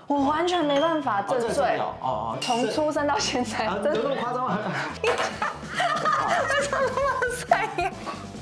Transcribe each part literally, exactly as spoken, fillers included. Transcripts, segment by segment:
我完全没办法正睡， 哦哦， 从出生到现在， 有那么夸张吗？ 为什么那么帅呀？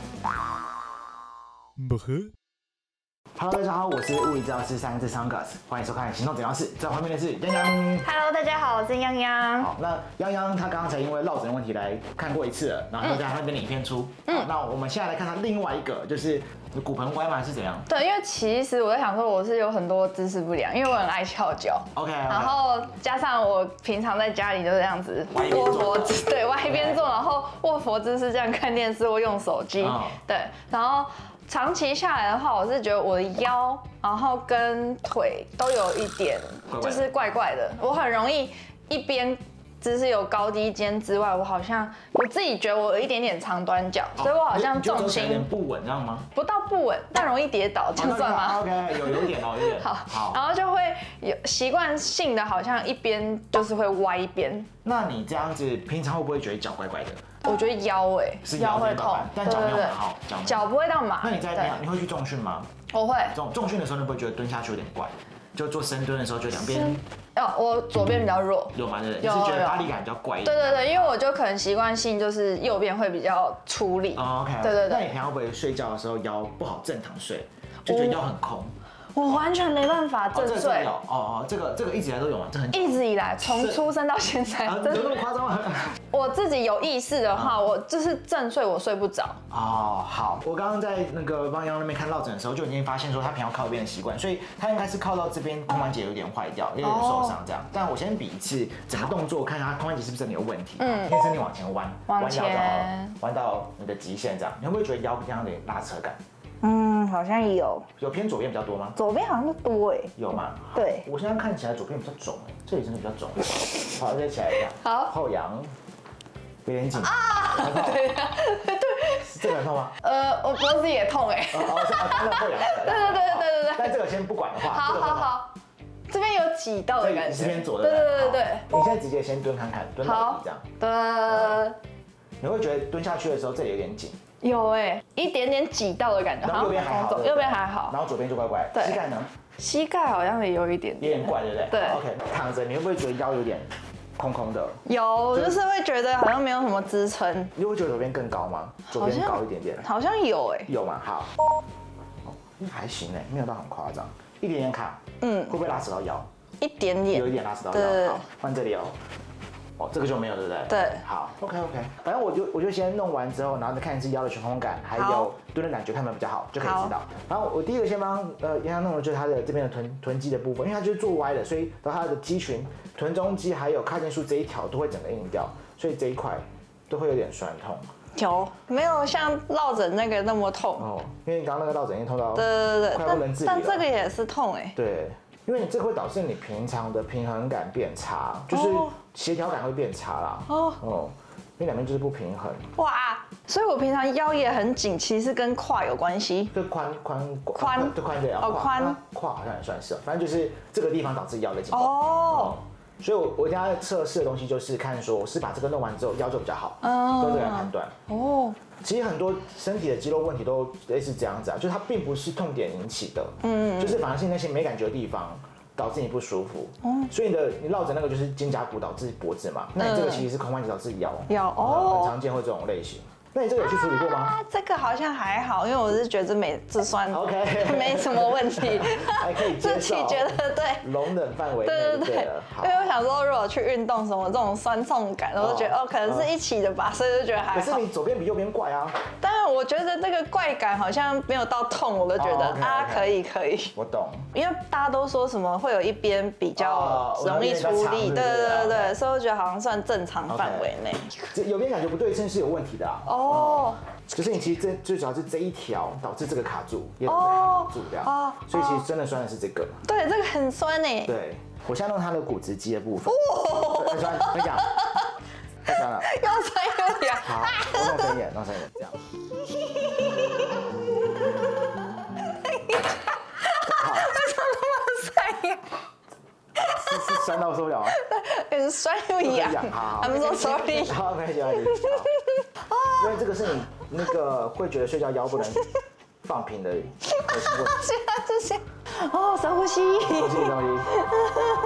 不喝。Hello， 大家好，我是物理治疗师三只 Sangus， 欢迎收看《行动诊疗室》。在我旁边的是泱泱。 Hello， 大家好，我是泱泱。 好，那泱泱他刚刚才因为落枕的问题来看过一次了，然后大家会跟你影片出。嗯。好，那我们现在来看他另外一个，就是骨盆歪吗？还是怎样？ 对，因为其实我在想说，我是有很多姿势不良，因为我很爱翘脚。 OK。 然后加上我平常在家里就这样子卧佛姿，对，歪一边坐，然后卧佛姿势这样看电视或用手机。对，然后。长期下来的话，我是觉得我的腰，然后跟腿都有一点就是怪怪的，我很容易一边姿势有高低肩之外，我好像我自己觉得我有一点点长短脚，所以我好像重心有点不稳，这样吗？ 不到不稳，但容易跌倒，这样算吗 ？OK， 有有点哦，有点。 好，好，然后就会有习惯性的，好像一边就是会歪一边。 那你这样子平常会不会觉得脚怪怪的？ 我觉得腰哎， 腰会痛， 但脚没有很好， 脚不会到麻。 那你在你会去重训吗？ 我会。 重重训的时候，你不会觉得蹲下去有点怪？就做深蹲的时候，就两边。 哦，我左边比较弱。 有吗？对，你是觉得发力感比较怪一点？ 对对对，因为我就可能习惯性就是右边会比较出力。 哦 ，OK。 对对对。 那你平常会不会睡觉的时候腰不好正躺睡，就觉得腰很空？ 我完全没办法正睡。 哦哦，这个这个一直以来都有吗？这很一直以来，从出生到现在， 有那么夸张吗？ 我自己有意识的话，我就是正睡，我睡不着。 哦，好，我刚刚在那个帮央那边看落枕的时候，就已经发现说他平常靠一边的习惯，所以他应该是靠到这边髋关节有点坏掉，有点受伤这样。但我先比一次整个动作，看看他髋关节是不是真的有问题。嗯，先身体往前弯， 往前弯到你的极限这样，你会不会觉得腰这样有点拉扯感？ 嗯，好像有， 有偏左边比较多吗？ 左边好像是多哎。 有吗？ 对， 我现在看起来左边比较肿哎，这里真的比较肿。好，再起来一下。 好， 后仰，有点紧啊。对呀，对， 这个很痛吗？ 呃，我脖子也痛哎。 哦，是啊，刚刚后仰。 对对对对对对。 但这个先不管的话， 好好好，这边有挤到的感觉。 是偏左的。 对对对对。 你现在直接先蹲看看，蹲到底这样。 对。 你会觉得蹲下去的时候这里有点紧。 有哎，一点点挤到的感觉。 然后右边还好， 右边还好， 然后左边就怪怪。 对， 膝盖呢？ 膝盖好像也有一点， 有点怪，对不对？ 对。 OK， 躺着你会不会觉得腰有点空空的？ 有，就是会觉得好像没有什么支撑。 你会觉得左边更高吗？左边高一点点。 好像有哎。 有吗？好。还行哎，没有到很夸张，一点点卡。嗯。会不会拉扯到腰？ 一点点。 有一点拉扯到腰。好，换这里哦。哦，这个就没有，对不对？ 对， 好 ，OK OK， 反正我就我就先弄完之后，然后再看一次腰的悬空感，还有蹲的感觉，看有没有比较好，就可以知道。然后我第一个先帮呃杨洋弄的就是他的这边的臀臀肌的部分，因为他就是做歪的，所以到他的肌群、臀中肌还有髂胫束这一条都会整个硬掉，所以这一块都会有点酸痛。 有，没有像落枕那个那么痛哦，因为你刚刚那个落枕已经痛到对对对， 快不能自理了。 但这个也是痛哎。 对。因为你这个会导致你平常的平衡感变差，就是协调感会变差啦。哦，哦，因为两边就是不平衡。 哇，所以我平常腰也很紧，其实跟胯有关系。 对，髋髋髋对髋对啊。 哦，髋胯好像也算是，反正就是这个地方导致腰的紧绷。 哦。 所以我我家测试的东西就是看说，我是把这个弄完之后腰就比较好，都这个来判断。哦。其实很多身体的肌肉问题都类似这样子啊，就是它并不是痛点引起的，嗯，就是反而是那些没感觉的地方导致你不舒服，嗯，所以你的你落枕那个就是肩胛骨导致脖子嘛，那你这个其实是髋关节导致腰， 腰哦， 很常见会这种类型。那你这个有去处理过吗？ 啊，这个好像还好，因为我是觉得这没这算 OK， 没什么问题， 还可以接受， 自己觉得对， 容忍范围内对对对。因为我想说，如果去运动什么这种酸痛感，我就觉得哦，可能是一起的吧，所以就觉得还好。 可是你左边比右边怪啊。 但是我觉得这个怪感好像没有到痛，我都觉得啊可以可以。 我懂。 因为大家都说什么会有一边比较容易出力，对对对对，所以我觉得好像算正常范围内。 这右边感觉不对称是有问题的啊。哦。就是你其实这最主要是这一条导致这个卡住，也导致卡住这样，所以其实真的酸的是这个。 对，这个很酸呢。 对，我现在弄它的骨直肌的部分。哦，很酸，我跟你讲，太酸了。 又酸又痒。 好，我弄深一点，弄深一点，这样。 好，为什么那么酸呀？ 是是酸到受不了啊！ 很酸又痒。 好， 他们说 sorry。 好，没关系，没关系。因为这个是你那个会觉得睡觉腰不能放平的核心问题。 现在这些哦，深呼吸。 深呼吸，深呼吸。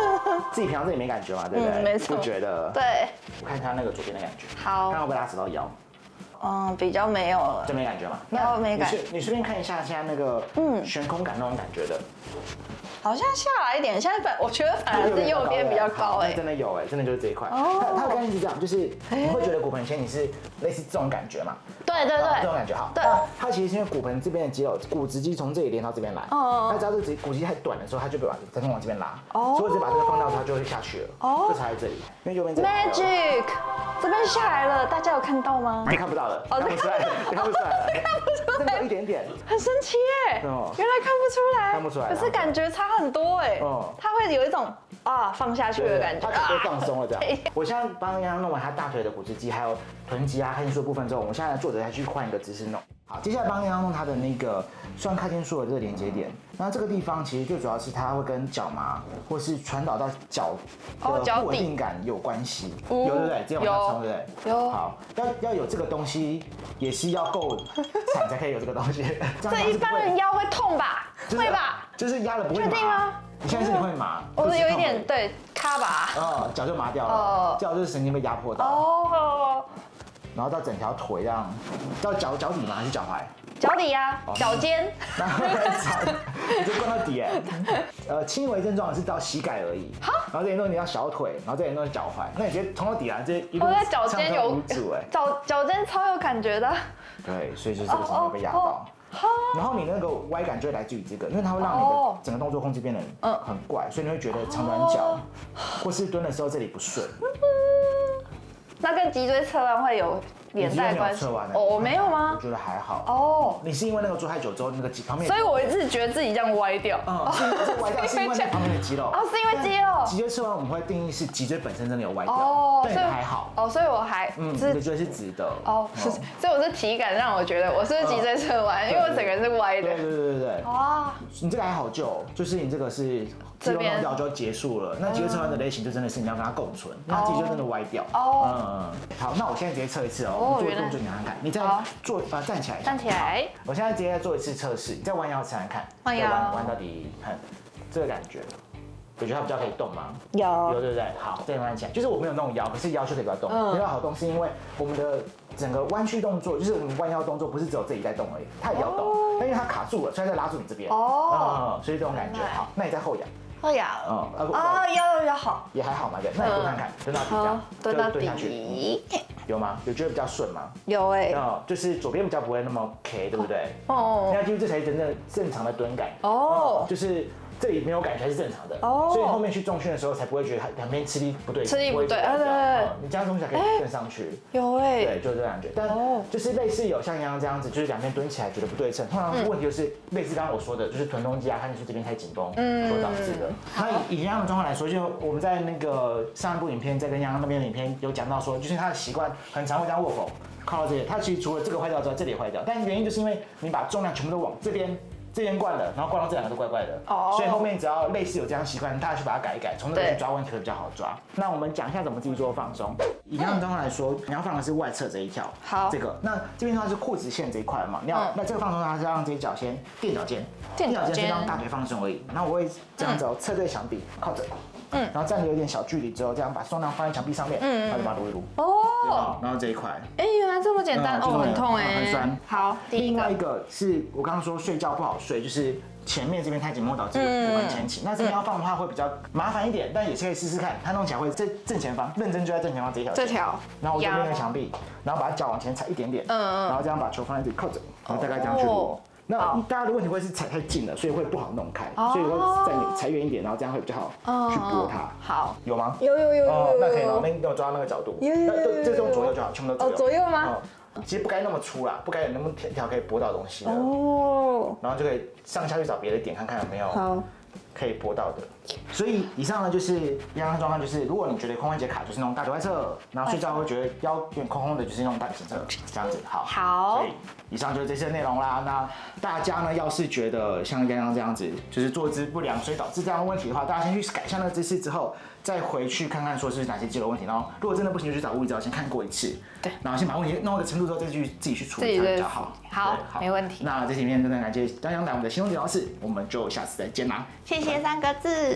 自己平常自己没感觉嘛，对不对？ 嗯，没错。 不觉得？ 对。 我看一下那个左边的感觉。 好。 看会不会拉扯到腰？ 嗯，比较没有了。 就没感觉嘛？ 那没感。 你顺便看一下现在那个嗯悬空感那种感觉的。 好像下来一点，现在反我觉得反而是右边比较高哎， 真的有哎，真的就是这一块。它它的概念是这样，就是你会觉得骨盆前你是类似这种感觉嘛？ 对对对， 这种感觉好。 对， 它其实是因为骨盆这边的肌肉，骨直肌从这里连到这边来。哦。那只要这个骨肌太短的时候，它就会把疼痛往这边拉。哦。所以我只把这个放到它就会下去了。哦。就插在这里，因为右边这 Magic 这边下来了，大家有看到吗？ 你看不到了，看不出来，看不出来了， 看不出来， 有一点点， 很神奇耶！原来看不出来， 看不出来， 可是感觉差很多哎。哦。它会有一种啊放下去的感觉， 它被放松了这样。我现在帮洋洋弄完他大腿的股直肌还有臀肌啊、髂胫束的部分之后，我们现在坐着再去换一个姿势弄。好，接下来帮洋洋弄他的那个双髂胫束的这个连接点。那这个地方其实最主要是它会跟脚麻或是传导到脚的不稳定感有关系，有对不对？直接往下冲对不对？ 有。 好，要要有这个东西，也是要够惨才可以有这个东西。 这一般人腰会痛吧？会吧？ 就是压了不会麻。 确定吗？ 你现在是你会麻， 我是有一点对卡吧， 哦，脚就麻掉了，脚就是神经被压迫到，哦，然后到整条腿这样，到脚脚底吗？还是脚踝？ 脚底呀，脚尖， 然后你就灌到底哎，呃，轻微症状是到膝盖而已，然后这边弄你到小腿，然后这边弄脚踝，那你直接冲到底啊，这一路我在脚尖有哎， 脚脚尖超有感觉的， 对，所以就是这个神经被压到。然后你那个歪感就会来自于这个，因为它会让你的整个动作控制变得嗯很怪，所以你会觉得长短脚，或是蹲的时候这里不顺。 那跟脊椎侧弯会有连带关系？哦，我没有吗？ 我觉得还好。哦，你是因为那个坐太久之后那个脊旁边， 所以我一直觉得自己这样歪掉。 嗯，是歪掉是因为旁边的肌肉。 哦，是因为肌肉。 脊椎侧弯我们会定义是脊椎本身真的有歪掉。哦，所以还好。 哦，所以我还嗯，你的椎是直的。哦， 是，所以我是体感让我觉得我是脊椎侧弯，因为我整个人是歪的。 对对对对对。哇，你这个还好救，就是你这个是。肌肉弄掉就结束了，那脊椎侧弯的类型就真的是你要跟它共存，那脊椎真的歪掉。哦，嗯，好，那我现在直接测一次哦，我做动作你看看，你再做啊站起来， 站起来， 我现在直接做一次测试，你再弯腰试看看， 弯腰弯弯到底，看这个感觉，我觉得它比较可以动吗？ 有， 有对不对？好，再弯起来，就是我没有弄腰，可是腰就可以比较动，比较好动，是因为我们的整个弯曲动作，就是我们弯腰动作不是只有这里在动而已，它也要动，但因为它卡住了，所以它在拉住你这边，哦，所以这种感觉好，那你再后仰。 后仰，嗯，啊，腰腰好， 也还好嘛，对，那你蹲看看，蹲到底这样， 蹲到蹲下去，有吗？有觉得比较顺吗？ 有哎， 哦，就是左边比较不会那么 K， 对不对？哦，那其实这才是真正正常的蹲感，哦，就是这里没有感觉才是正常的，哦，所以后面去重训的时候才不会觉得两边吃力不对， 吃力不对，对对， 你这样东西才可以跟上去， 有哎， 对，就是这感觉，但就是类似有像洋洋这样子，就是两边蹲起来觉得不对称，通常问题就是类似刚刚我说的，就是臀中肌啊、髂胫束这边太紧绷所导致的。那以洋洋的状况来说，就我们在那个上一部影片，在跟洋洋那边的影片有讲到说，就是他的习惯很常会这样握手，靠到这里，他其实除了这个坏掉之外，这里也坏掉，但原因就是因为你把重量全部都往这边。这边灌了，然后灌到这两个都怪怪的，哦，所以后面只要类似有这样习惯，大家去把它改一改，从这边去抓问题会比较好抓。那我们讲一下怎么自己做放松。以刚刚状况来说，你要放的是外侧这一条， 好， 这个。那这边的话是裤子线这一块嘛，你要那这个放松它是让这些脚先垫脚尖，垫脚尖是让大腿放松而已。然后我会这样子哦，侧对墙壁，靠着。嗯，然后站得有点小距离之后，这样把重量放在墙壁上面，嗯，然后就把它撸一撸。哦，然后这一块， 哎，原来这么简单，哦，很痛哎， 很酸。 好， 另外一个是我刚刚说睡觉不好睡，就是前面这边太紧绷导致骨盆前倾。那这边要放的话会比较麻烦一点，但也是可以试试看。它弄起来会在正前方，认真就在正前方这一条。 这条。 然后我这边的墙壁，然后把脚往前踩一点点，嗯嗯，然后这样把球放在这里靠着，然后大概这样去撸。那大家的问题会是踩太近了，所以会不好弄开，所以我再踩远一点，然后这样会比较好去拨它。 好， 有吗？ 有有有有。 那可以吗？那给我抓到那个角度。 有有有。 这种左右就好，全部都左右。 哦，左右吗？ 其实不该那么粗啦，不该有那么一条可以拨到东西的。哦。然后就可以上下去找别的点，看看有没有可以拨到的。所以以上呢就是洋洋状况，就是如果你觉得髋关节卡，就是那种大腿外侧，然后睡觉会觉得腰有点空空的，就是那种大腿前侧，这样子。好。 好。 所以以上就是这次的内容啦。那大家呢，要是觉得像洋洋这样子，就是坐姿不良，所以导致这样的问题的话，大家先去改一下那个姿势之后，再回去看看说是哪些肌肉问题。然后如果真的不行，就去找物理治疗先看过一次。对。然后先把问题弄到一个程度之后，再去自己去处理它比较好。 好，没问题。 那这期影片真的感谢洋洋来我们的行动治疗室，我们就下次再见啦。 谢谢三个字。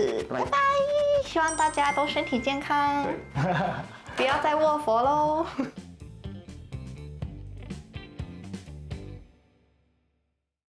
次，拜拜。希望大家都身体健康，不要再卧佛喽。